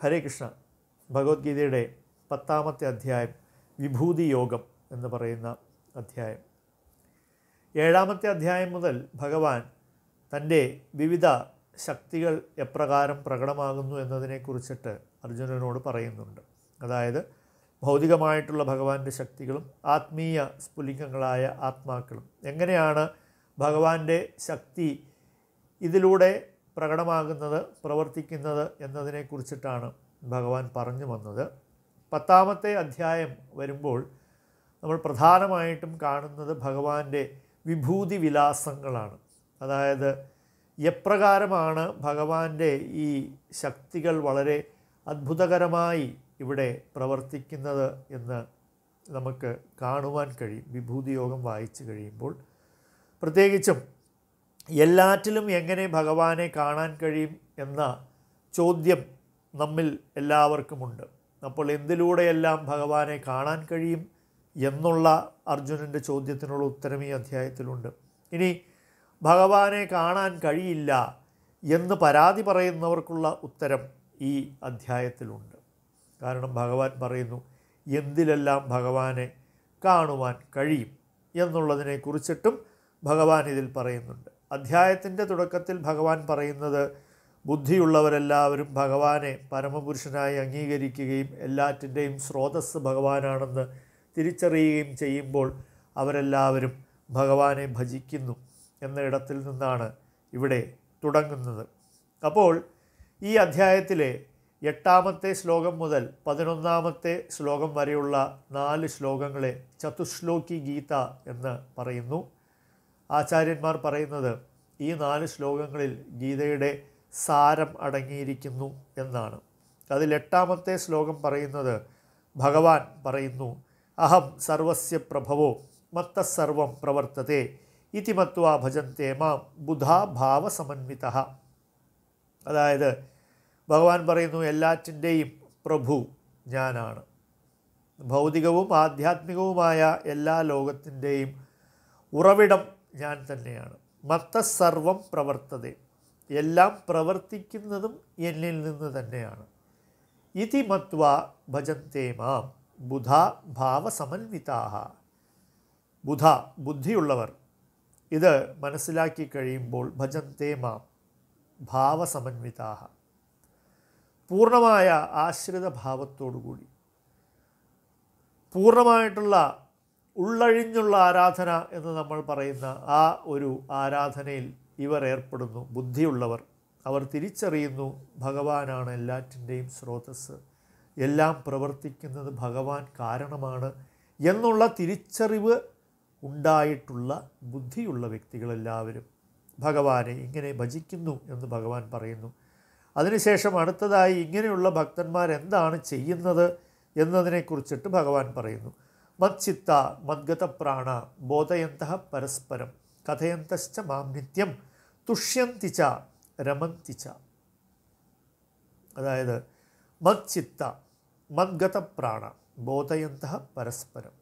ഹരേ കൃഷ്ണ. ഭഗവത്ഗീതയുടെ 10ാമത്തെ അധ്യായം വിഭൂതി യോഗം എന്ന് പറയുന്ന അധ്യായം. 7ാമത്തെ അധ്യായം മുതൽ ഭഗവാൻ തൻ്റെ വിവിധ ശക്തികൾ എപ്രകാരം പ്രകടമാകുന്നു എന്നതിനെക്കുറിച്ചിട്ട് അർജുനനോട് പറയുന്നുണ്ട്. അതായത് ഭൗതികമായിട്ടുള്ള ഭഗവാന്റെ ശക്തികളും ആത്മീയ സ്ഫുലിംഗങ്ങളായ ആത്മാക്കളും എങ്ങനെയാണ് ഭഗവാന്റെ ശക്തി ഇതിലൂടെ പ്രകടമാകുന്നത്, പ്രവർത്തിക്കുന്നത് എന്നതിനെക്കുറിച്ചിട്ടാണ് ഭഗവാൻ പറഞ്ഞു വന്നത്. 10ാമത്തെ അധ്യായം വരുമ്പോൾ നമ്മൾ പ്രധാനമായിട്ടും കാണുന്നത് ഭഗവാന്റെ വിഭൂതി വിലാസങ്ങളാണ്. അതായത് എപ്രകാരമാണ് ഭഗവാന്റെ ഈ ശക്തികൾ വളരെ അത്ഭുതകരമായി ഇവിടെ പ്രവർത്തിക്കുന്നത് എന്ന് നമുക്ക് കാണുവാൻ കഴിയും വിഭൂതി യോഗം വായിച്ചു കഴിയുമ്പോൾ. പ്രത്യേകിച്ചും എല്ലാറ്റിലും എങ്ങനെ ഭഗവാനെ കാണാൻ കഴിയും എന്ന ചോദ്യം നമ്മിൽ എല്ലാവർക്കുമുണ്ട്. അപ്പോൾ എന്തിലൂടെയെല്ലാം ഭഗവാനെ കാണാൻ കഴിയും എന്നുള്ള അർജുനൻ്റെ ചോദ്യത്തിനുള്ള ഉത്തരം ഈ അധ്യായത്തിലുണ്ട്. ഇനി ഭഗവാനെ കാണാൻ കഴിയില്ല എന്ന് പരാതി പറയുന്നവർക്കുള്ള ഉത്തരം ഈ അധ്യായത്തിലുണ്ട്. കാരണം ഭഗവാൻ പറയുന്നു എന്തിലെല്ലാം ഭഗവാനെ കാണുവാൻ കഴിയും എന്നുള്ളതിനെക്കുറിച്ചിട്ടും ഭഗവാൻ ഇതിൽ പറയുന്നുണ്ട്. അധ്യായത്തിൻ്റെ തുടക്കത്തിൽ ഭഗവാൻ പറയുന്നത് ബുദ്ധിയുള്ളവരെല്ലാവരും ഭഗവാനെ പരമപുരുഷനായി അംഗീകരിക്കുകയും എല്ലാറ്റിൻ്റെയും സ്രോതസ്സ് ഭഗവാനാണെന്ന് തിരിച്ചറിയുകയും ചെയ്യുമ്പോൾ അവരെല്ലാവരും ഭഗവാനെ ഭജിക്കുന്നു എന്ന ഇടത്തിൽ നിന്നാണ് ഇവിടെ തുടങ്ങുന്നത്. അപ്പോൾ ഈ അധ്യായത്തിലെ 8ാമത്തെ ശ്ലോകം മുതൽ 11ാമത്തെ ശ്ലോകം വരെയുള്ള 4 ശ്ലോകങ്ങളെ ചതുശ്ലോകി ഗീത എന്ന് പറയുന്നു. ആചാര്യന്മാർ പറയുന്നത് ഈ 4 ശ്ലോകങ്ങളിൽ ഗീതയുടെ സാരം അടങ്ങിയിരിക്കുന്നു എന്നാണ്. അതിൽ 8ാമത്തെ ശ്ലോകം പറയുന്നത് ഭഗവാൻ പറയുന്നു, അഹം സർവസ്യ പ്രഭവോ മത്തസർവം പ്രവർത്തത്തെ ഇതി മത്വാ ഭജന്തെ മാം ബുധാ ഭാവസമന്വിതഃ. അതായത് ഭഗവാൻ പറയുന്നു എല്ലാറ്റിൻ്റെയും പ്രഭു ഞാനാണ്. ഭൗതികവും ആധ്യാത്മികവുമായ എല്ലാ ലോകത്തിൻ്റെയും ഉറവിടം ഞാൻ തന്നെയാണ്. മത്തസർവം പ്രവർത്തതെ, എല്ലാം പ്രവർത്തിക്കുന്നതും എന്നിൽ നിന്ന് തന്നെയാണ്. ഇതി മത്വാ ഭജന്തെ മാം ബുധാ ഭാവസമന്വിതാഃ. ബുധ ബുദ്ധിയുള്ളവർ ഇത് മനസ്സിലാക്കി കഴിയുമ്പോൾ ഭജന്തെ മാം ഭാവസമന്വിതാഃ, പൂർണ്ണമായ ആശ്രിത ഭാവത്തോടുകൂടി പൂർണ്ണമായിട്ടുള്ള ഉള്ളഴിഞ്ഞുള്ള ആരാധന എന്ന് നമ്മൾ പറയുന്ന ആ ഒരു ആരാധനയിൽ ഇവർ ഏർപ്പെടുന്നു. ബുദ്ധിയുള്ളവർ അവർ തിരിച്ചറിയുന്നു ഭഗവാനാണ് എല്ലാറ്റിൻ്റെയും സ്രോതസ്സ്, എല്ലാം പ്രവർത്തിക്കുന്നത് ഭഗവാൻ കാരണമാണ് എന്നുള്ള തിരിച്ചറിവ് ഉണ്ടായിട്ടുള്ള ബുദ്ധിയുള്ള വ്യക്തികളെല്ലാവരും ഭഗവാനെ ഇങ്ങനെ ഭജിക്കുന്നു എന്ന് ഭഗവാൻ പറയുന്നു. അതിനുശേഷം അടുത്തതായി ഇങ്ങനെയുള്ള ഭക്തന്മാർ എന്താണ് ചെയ്യുന്നത് എന്നതിനെക്കുറിച്ചിട്ട് ഭഗവാൻ പറയുന്നു. മച്ചിത്ത മദ്ഗത പ്രാണ ബോധയന്തഃ പരസ്പരം കഥയന്തശ്ച മാം നിത്യം തുഷ്യന്തി ച രമന്തി ച. അതായത് മച്ചിത്ത മദ്ഗത പ്രാണ ബോധയന്തഃ പരസ്പരം.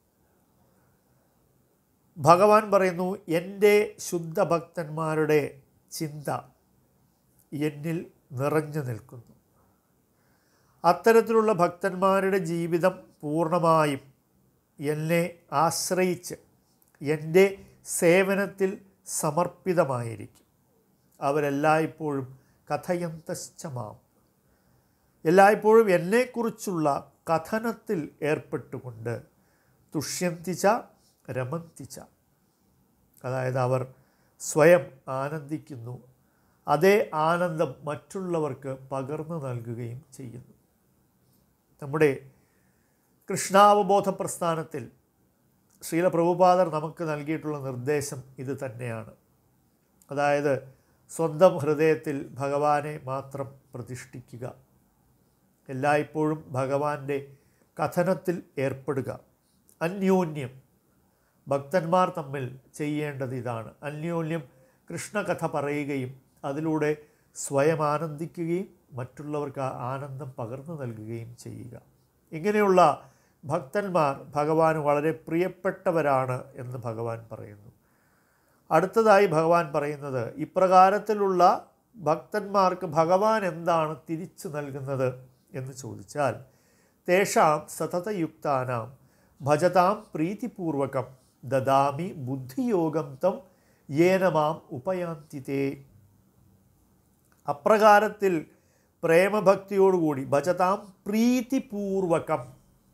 ഭഗവാൻ പറയുന്നു എൻ്റെ ശുദ്ധഭക്തന്മാരുടെ ചിന്ത എന്നിൽ നിറഞ്ഞു നിൽക്കുന്നു. അത്തരത്തിലുള്ള ഭക്തന്മാരുടെ ജീവിതം പൂർണ്ണമായും എന്നെ ആശ്രയിച്ച് എൻ്റെ സേവനത്തിൽ സമർപ്പിതമായിരിക്കും. അവരെല്ലായ്പ്പോഴും കഥയന്തശ്ച മാം, എല്ലായ്പ്പോഴും എന്നെക്കുറിച്ചുള്ള കഥനത്തിൽ ഏർപ്പെട്ടുകൊണ്ട് തുഷ്യന്തിച്ച രമന്തിച്ച, അതായത് അവർ സ്വയം ആനന്ദിക്കുന്നു, അതേ ആനന്ദം മറ്റുള്ളവർക്ക് പകർന്നു നൽകുകയും ചെയ്യുന്നു. നമ്മുടെ കൃഷ്ണാവബോധ പ്രസ്ഥാനത്തിൽ ശ്രീല പ്രഭുപാദർ നമുക്ക് നൽകിയിട്ടുള്ള നിർദ്ദേശം ഇത് തന്നെയാണ്. അതായത് സ്വന്തം ഹൃദയത്തിൽ ഭഗവാനെ മാത്രം പ്രതിഷ്ഠിക്കുക, എല്ലായ്പ്പോഴും ഭഗവാന്റെ കഥനത്തിൽ ഏർപ്പെടുക. അന്യോന്യം ഭക്തന്മാർ തമ്മിൽ ചെയ്യേണ്ടത് ഇതാണ്. അന്യോന്യം കൃഷ്ണകഥ പറയുകയും അതിലൂടെ സ്വയം ആനന്ദിക്കുകയും മറ്റുള്ളവർക്ക് ആനന്ദം പകർന്നു നൽകുകയും ചെയ്യുക. ഇങ്ങനെയുള്ള ഭക്തന്മാർ ഭഗവാന് വളരെ പ്രിയപ്പെട്ടവരാണ് എന്ന് ഭഗവാൻ പറയുന്നു. അടുത്തതായി ഭഗവാൻ പറയുന്നത് ഇപ്രകാരത്തിലുള്ള ഭക്തന്മാർക്ക് ഭഗവാൻ എന്താണ് തിരിച്ചു നൽകുന്നത് എന്ന് ചോദിച്ചാൽ, തേഷാം സതതയുക്താനാം ഭജതാം പ്രീതിപൂർവകം ദദാമി ബുദ്ധിയോഗം തം യേന മാം ഉപയാന്തിതേ. അപ്രകാരത്തിൽ പ്രേമഭക്തിയോടുകൂടി ഭജതാം പ്രീതിപൂർവകം,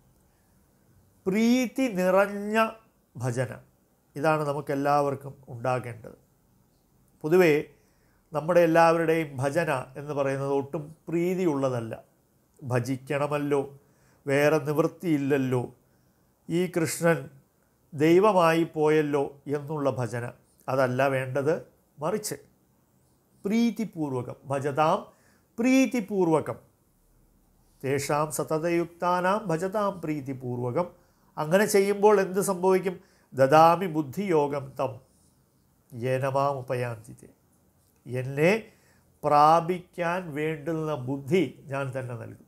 പ്രീതി നിറഞ്ഞ ഭജന, ഇതാണ് നമുക്കെല്ലാവർക്കും ഉണ്ടാകേണ്ടത്. പൊതുവേ നമ്മുടെ എല്ലാവരുടെയും ഭജന എന്ന് പറയുന്നത് ഒട്ടും പ്രീതിയുള്ളതല്ല. ഭജിക്കണമല്ലോ, വേറെ നിവൃത്തിയില്ലല്ലോ, ഈ കൃഷ്ണൻ ദൈവമായി പോയല്ലോ എന്നുള്ള ഭജന അതല്ല വേണ്ടത്. മറിച്ച് പ്രീതിപൂർവകം, ഭജതാം പ്രീതിപൂർവകം, തേഷാം സതതയുക്താനാം ഭജതാം പ്രീതിപൂർവകം. അങ്ങനെ ചെയ്യുമ്പോൾ എന്ത് സംഭവിക്കും? ദദാമി ബുദ്ധിയോഗം തം യേന മാം ഉപയാന്തിതേ. എന്നെ പ്രാപിക്കാൻ വേണ്ടുന്ന ബുദ്ധി ഞാൻ തന്നെ നൽകും.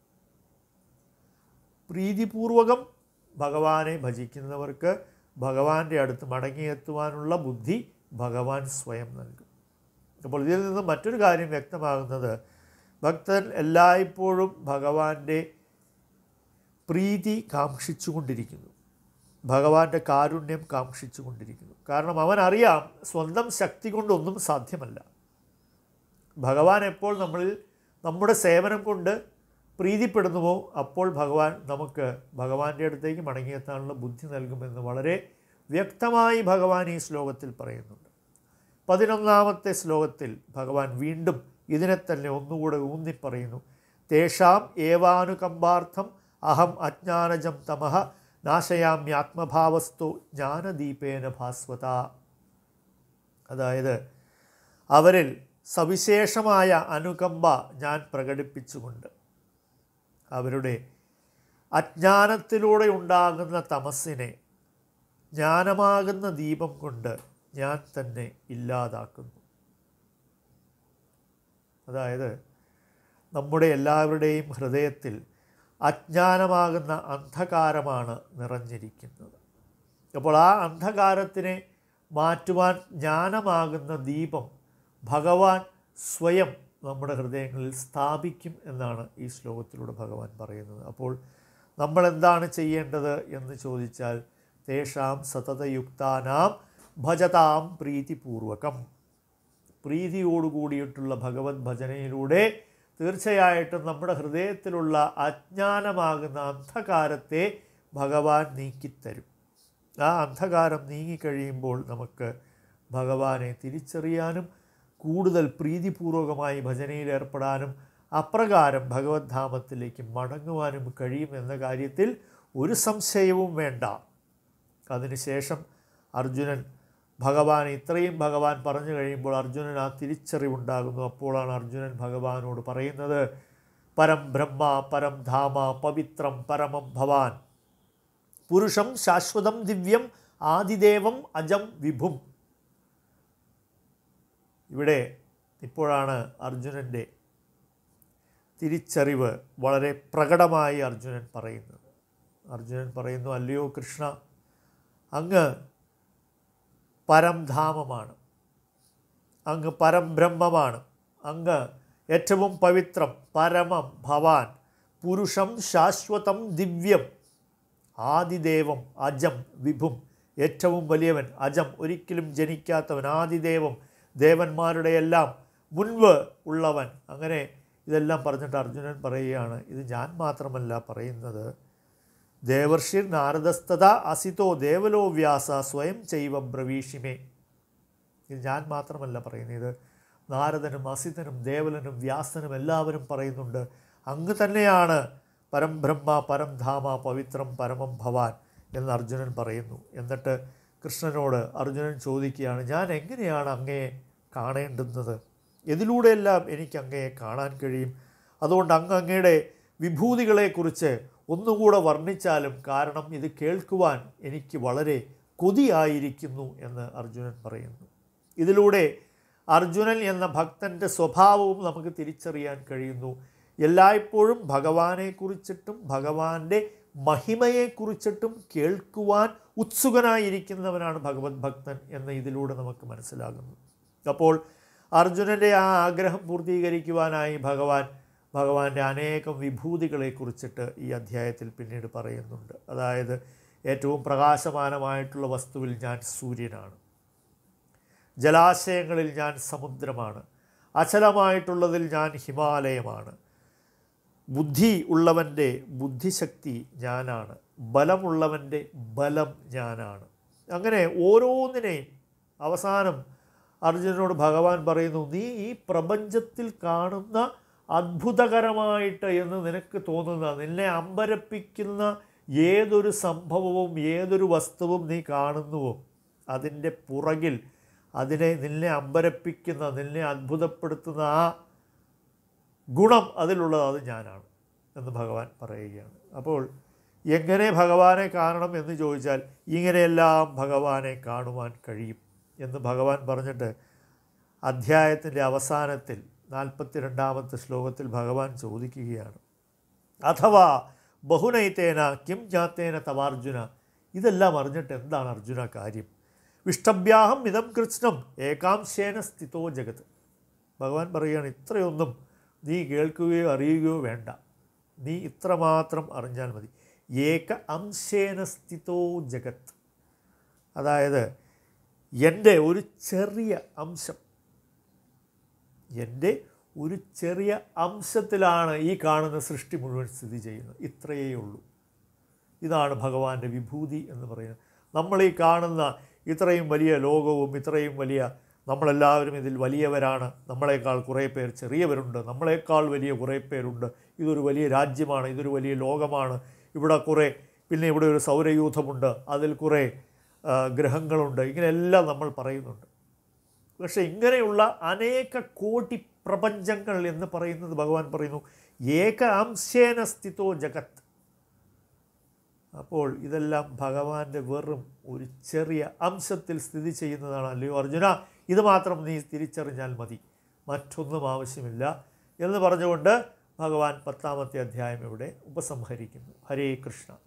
പ്രീതിപൂർവകം ഭഗവാനെ ഭജിക്കുന്നവർക്ക് ഭഗവാന്റെ അടുത്ത് മടങ്ങിയെത്തുവാനുള്ള ബുദ്ധി ഭഗവാൻ സ്വയം നൽകും. അപ്പോൾ ഇതിൽ നിന്ന് മറ്റൊരു കാര്യം വ്യക്തമാകുന്നത്, ഭക്തൻ എല്ലായ്പ്പോഴും ഭഗവാന്റെ പ്രീതി കാക്ഷിച്ചുകൊണ്ടിരിക്കുന്നു, ഭഗവാന്റെ കാരുണ്യം കാക്ഷിച്ചുകൊണ്ടിരിക്കുന്നു. കാരണം അവനറിയാം സ്വന്തം ശക്തി കൊണ്ടൊന്നും സാധ്യമല്ല. ഭഗവാൻ എപ്പോൾ നമ്മളിൽ നമ്മുടെ സേവനം കൊണ്ട് പ്രീതിപ്പെടുന്നുവോ അപ്പോൾ ഭഗവാൻ നമുക്ക് ഭഗവാന്റെ അടുത്തേക്ക് മടങ്ങിയെത്താനുള്ള ബുദ്ധി നൽകുമെന്ന് വളരെ വ്യക്തമായി ഭഗവാൻ ഈ ശ്ലോകത്തിൽ പറയുന്നുണ്ട്. 11ാമത്തെ ശ്ലോകത്തിൽ ഭഗവാൻ വീണ്ടും ഇതിനെ തന്നെ ഒന്നുകൂടെ ഊന്നിപ്പറയുന്നു. തേഷാം ഏവാനുകമ്പാർത്ഥം അഹം അജ്ഞാനജം തമഃ നാശയാമ്യാത്മഭാവസ്തു ജ്ഞാനദീപേന ഭാസ്വത. അതായത് അവരിൽ സവിശേഷമായ അനുകമ്പ ഞാൻ പ്രകടിപ്പിച്ചുകൊണ്ട് അവരുടെ അജ്ഞാനത്തിലൂടെ ഉണ്ടാകുന്ന തമസ്സിനെ ജ്ഞാനമാകുന്ന ദീപം കൊണ്ട് ഞാൻ തന്നെ ഇല്ലാതാക്കുന്നു. അതായത് നമ്മുടെ എല്ലാവരുടെയും ഹൃദയത്തിൽ അജ്ഞാനമാകുന്ന അന്ധകാരമാണ് നിറഞ്ഞിരിക്കുന്നത്. അപ്പോൾ ആ അന്ധകാരത്തിനെ മാറ്റുവാൻ ജ്ഞാനമാകുന്ന ദീപം ഭഗവാൻ സ്വയം നമ്മുടെ ഹൃദയങ്ങളിൽ സ്ഥാപിക്കും എന്നാണ് ഈ ശ്ലോകത്തിലൂടെ ഭഗവാൻ പറയുന്നത്. അപ്പോൾ നമ്മൾ എന്താണ് ചെയ്യേണ്ടത് എന്ന് ചോദിച്ചാൽ, തേഷാം സതതയുക്താനാം ഭജതാം പ്രീതിപൂർവകം. പ്രീതിയോടുകൂടിയിട്ടുള്ള ഭഗവത് ഭജനയിലൂടെ തീർച്ചയായിട്ടും നമ്മുടെ ഹൃദയത്തിലുള്ള അജ്ഞാനമാകുന്ന അന്ധകാരത്തെ ഭഗവാൻ നീക്കിത്തരും. ആ അന്ധകാരം നീങ്ങിക്കഴിയുമ്പോൾ നമുക്ക് ഭഗവാനെ തിരിച്ചറിയാനും കൂടുതൽ പ്രീതിപൂർവകമായി ഭജനയിൽ ഏർപ്പെടാനും അപ്രകാരം ഭഗവത് ധാമത്തിലേക്ക് മടങ്ങുവാനും കഴിയുമെന്ന കാര്യത്തിൽ ഒരു സംശയവും വേണ്ട. അതിനുശേഷം അർജുനൻ ഭഗവാൻ ഇത്രയും ഭഗവാൻ പറഞ്ഞു കഴിയുമ്പോൾ അർജുനൻ ആ തിരിച്ചറിവുണ്ടാകുന്നു. അപ്പോഴാണ് അർജുനൻ ഭഗവാനോട് പറയുന്നത്, പരം ബ്രഹ്മ പരം ധാമ പവിത്രം പരമം ഭവാൻ പുരുഷം ശാശ്വതം ദിവ്യം ആദിദേവം അജം വിഭും. ഇവിടെ ഇപ്പോഴാണ് അർജുനൻ്റെ തിരിച്ചറിവ് വളരെ പ്രകടമായി അർജുനൻ പറയുന്നത്. അർജുനൻ പറയുന്നു, അല്ലയോ കൃഷ്ണ, അങ്ങ് പരംധാമമാണ്, അങ്ങ് പരംബ്രഹ്മമാണ്, അങ്ങ് ഏറ്റവും പവിത്രം പരമം ഭവാൻ പുരുഷം ശാശ്വതം ദിവ്യം ആദിദേവം അജം വിഭും, ഏറ്റവും വലിയവൻ, അജം ഒരിക്കലും ജനിക്കാത്തവൻ, ആദിദേവം ദേവന്മാരുടെ എല്ലാം മുൻപ് ഉള്ളവൻ. അങ്ങനെ ഇതെല്ലാം പറഞ്ഞിട്ട് അർജുനൻ പറയുകയാണ്, ഇത് ഞാൻ മാത്രമല്ല പറയുന്നത്, ദേവർഷിർ നാരദസ്തത അസിതോ ദേവലോ വ്യാസ സ്വയം ചൈവ ബ്രവീഷിമേ. ഇത് ഞാൻ മാത്രമല്ല പറയുന്നത്, ഇത് നാരദനും അസിതനും ദേവലനും വ്യാസനും എല്ലാവരും പറയുന്നുണ്ട്. അങ്ങ് തന്നെയാണ് പരംബ്രഹ്മ പരംധാമ പവിത്രം പരമം ഭവാൻ എന്ന് അർജുനൻ പറയുന്നു. എന്നിട്ട് കൃഷ്ണനോട് അർജുനൻ ചോദിക്കുകയാണ്, ഞാൻ എങ്ങനെയാണ് അങ്ങയെ കാണേണ്ടുന്നത്? ഇതിലൂടെയെല്ലാം എനിക്ക് അങ്ങയെ കാണാൻ കഴിയും. അതുകൊണ്ട് അങ്ങയുടെ വിഭൂതികളെക്കുറിച്ച് ഒന്നുകൂടെ വർണ്ണിച്ചാലും, കാരണം ഇത് കേൾക്കുവാൻ എനിക്ക് വളരെ കൊതിയായിരിക്കുന്നു എന്ന് അർജുനൻ പറയുന്നു. ഇതിലൂടെ അർജുനൻ എന്ന ഭക്തൻ്റെ സ്വഭാവവും നമുക്ക് തിരിച്ചറിയാൻ കഴിയുന്നു. എല്ലായ്പ്പോഴും ഭഗവാനെക്കുറിച്ചിട്ടും ഭഗവാന്റെ മഹിമയെക്കുറിച്ചിട്ടും കേൾക്കുവാൻ ഉത്സുകനായിരിക്കുന്നവനാണ് ഭഗവത് ഭക്തൻ എന്ന് ഇതിലൂടെ നമുക്ക് മനസ്സിലാകുന്നു. അപ്പോൾ അർജുനൻ്റെ ആ ആഗ്രഹം പൂർത്തീകരിക്കുവാനായി ഭഗവാന്റെ അനേകം വിഭൂതികളെക്കുറിച്ചിട്ട് ഈ അധ്യായത്തിൽ പിന്നീട് പറയുന്നുണ്ട്. അതായത് ഏറ്റവും പ്രകാശമാനമായിട്ടുള്ള വസ്തുവിൽ ഞാൻ സൂര്യനാണ്, ജലാശയങ്ങളിൽ ഞാൻ സമുദ്രമാണ്, അചലമായിട്ടുള്ളതിൽ ഞാൻ ഹിമാലയമാണ്, ബുദ്ധി ഉള്ളവൻ്റെ ബുദ്ധിശക്തി ഞാനാണ്, ബലമുള്ളവൻ്റെ ബലം ഞാനാണ്. അങ്ങനെ ഓരോന്നിനെയും അവസാനം അർജുനനോട് ഭഗവാൻ പറയുന്നു, നീ ഈ പ്രപഞ്ചത്തിൽ കാണുന്ന അത്ഭുതകരമായിട്ട് എന്ന് നിനക്ക് തോന്നുന്ന, നിന്നെ അമ്പരപ്പിക്കുന്ന ഏതൊരു സംഭവവും ഏതൊരു വസ്തുവും നീ കാണുന്നുവോ അതിൻ്റെ പുറകിൽ നിന്നെ അമ്പരപ്പിക്കുന്ന, നിന്നെ അത്ഭുതപ്പെടുത്തുന്ന ആ ഗുണം അതിലുള്ളത് അത് ഞാനാണ് എന്ന് ഭഗവാൻ പറയുകയാണ്. അപ്പോൾ എങ്ങനെ ഭഗവാനെ കാണണം എന്ന് ചോദിച്ചാൽ ഇങ്ങനെയെല്ലാം ഭഗവാനെ കാണുവാൻ കഴിയും എന്ന് ഭഗവാൻ പറഞ്ഞിട്ട് അധ്യായത്തിൻ്റെ അവസാനത്തിൽ 42ാമത്തെ ശ്ലോകത്തിൽ ഭഗവാൻ ചോദിക്കുകയാണ്, അഥവാ ബഹുനൈതേന കിം ജാത്തേന തവാർജുന, ഇതെല്ലാം അറിഞ്ഞിട്ട് എന്താണ് അർജുന കാര്യം? വിഷ്ടഭ്യാഹം ഇതം കൃഷ്ണം ഏകാംശേന സ്ഥിതോ ജഗത്. ഭഗവാൻ പറയുകയാണ്, ഇത്രയൊന്നും നീ കേൾക്കുകയോ അറിയുകയോ വേണ്ട, നീ ഇത്രമാത്രം അറിഞ്ഞാൽ മതി. ഏക അംശേന സ്ഥിതോ ജഗത്, അതായത് എൻ്റെ ഒരു ചെറിയ അംശം, എൻ്റെ ഒരു ചെറിയ അംശത്തിലാണ് ഈ കാണുന്ന സൃഷ്ടി മുഴുവൻ സ്ഥിതി ചെയ്യുന്നത്. ഇത്രയേ ഉള്ളൂ. ഇതാണ് ഭഗവാന്റെ വിഭൂതി എന്ന് പറയുന്നത്. നമ്മൾ ഈ കാണുന്ന ഇത്രയും വലിയ ലോകവും ഇത്രയും വലിയ നമ്മളെല്ലാവരും ഇതിൽ വലിയവരാണ്, നമ്മളെക്കാൾ കുറേ പേർ ചെറിയവരുണ്ട്, നമ്മളെക്കാൾ വലിയ കുറേ പേരുണ്ട്, ഇതൊരു വലിയ രാജ്യമാണ്, ഇതൊരു വലിയ ലോകമാണ്, ഇവിടെ കുറേ, പിന്നെ ഇവിടെ ഒരു സൗരയൂഥമുണ്ട്, അതിൽ കുറേ ഗ്രഹങ്ങളുണ്ട്, ഇങ്ങനെയെല്ലാം നമ്മൾ പറയുന്നുണ്ട്. പക്ഷേ ഇങ്ങനെയുള്ള അനേക കോടി പ്രപഞ്ചങ്ങൾ എന്ന് പറയുന്നത് ഭഗവാൻ പറയുന്നു ഏക അംശേന സ്ഥിതോ ജഗത്. അപ്പോൾ ഇതെല്ലാം ഭഗവാന്റെ വെറും ഒരു ചെറിയ അംശത്തിൽ സ്ഥിതി ചെയ്യുന്നതാണ്. അല്ലയോ അർജുന, ഇത് മാത്രം നീ തിരിച്ചറിഞ്ഞാൽ മതി, മറ്റൊന്നും ആവശ്യമില്ല എന്ന് പറഞ്ഞുകൊണ്ട് ഭഗവാൻ 10ാമത്തെ അധ്യായം ഇവിടെ ഉപസംഹരിക്കുന്നു. ഹരേ കൃഷ്ണ.